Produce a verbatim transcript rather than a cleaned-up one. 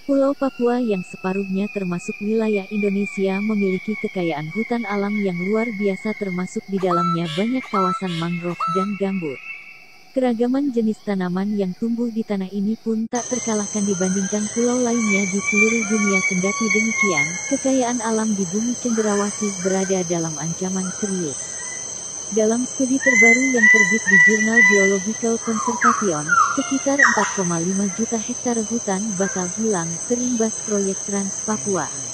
Pulau Papua yang separuhnya termasuk wilayah Indonesia memiliki kekayaan hutan alam yang luar biasa, termasuk di dalamnya banyak kawasan mangrove dan gambut. Keragaman jenis tanaman yang tumbuh di tanah ini pun tak terkalahkan dibandingkan pulau lainnya di seluruh dunia. Kendati demikian, kekayaan alam di bumi Cenderawasih berada dalam ancaman serius. Dalam studi terbaru yang terbit di jurnal Biological Conservation, sekitar empat koma lima juta hektar hutan bakal hilang terimbas proyek Trans Papua.